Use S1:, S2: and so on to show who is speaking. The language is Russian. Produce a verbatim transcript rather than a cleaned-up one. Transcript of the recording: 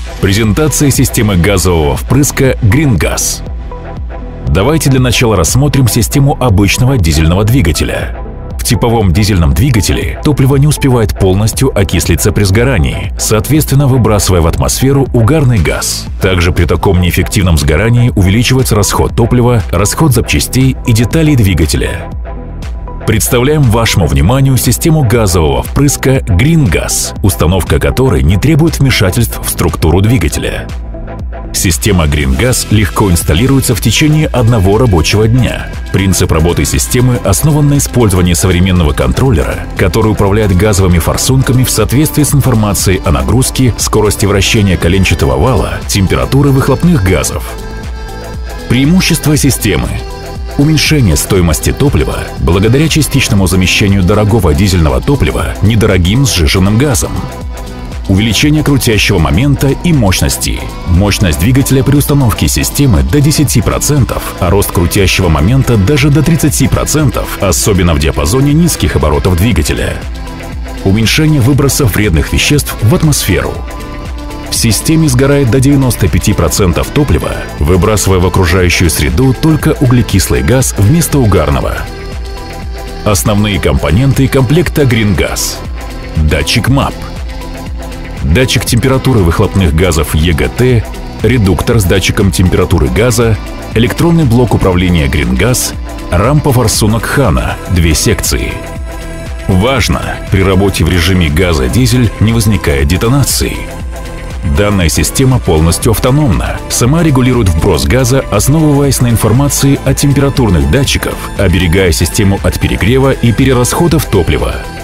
S1: Презентация системы газового впрыска GreenGas. Давайте для начала рассмотрим систему обычного дизельного двигателя. В типовом дизельном двигателе топливо не успевает полностью окислиться при сгорании, соответственно выбрасывая в атмосферу угарный газ. Также при таком неэффективном сгорании увеличивается расход топлива, расход запчастей и деталей двигателя. Представляем вашему вниманию систему газового впрыска GreenGas, установка которой не требует вмешательств в структуру двигателя. Система GreenGas легко инсталируется в течение одного рабочего дня. Принцип работы системы основан на использовании современного контроллера, который управляет газовыми форсунками в соответствии с информацией о нагрузке, скорости вращения коленчатого вала, температуры выхлопных газов. Преимущества системы: уменьшение стоимости топлива благодаря частичному замещению дорогого дизельного топлива недорогим сжиженным газом. Увеличение крутящего момента и мощности. Мощность двигателя при установке системы до десяти процентов, а рост крутящего момента даже до тридцати процентов, особенно в диапазоне низких оборотов двигателя. Уменьшение выбросов вредных веществ в атмосферу. В системе сгорает до девяноста пяти процентов топлива, выбрасывая в окружающую среду только углекислый газ вместо угарного. Основные компоненты комплекта GreenGas. Датчик МАП. Датчик температуры выхлопных газов и джи ти, редуктор с датчиком температуры газа, электронный блок управления GreenGas, рампа форсунок Хана, две секции. Важно! При работе в режиме газа-дизель не возникает детонации. Данная система полностью автономна, сама регулирует вброс газа, основываясь на информации от температурных датчиков, оберегая систему от перегрева и перерасходов топлива.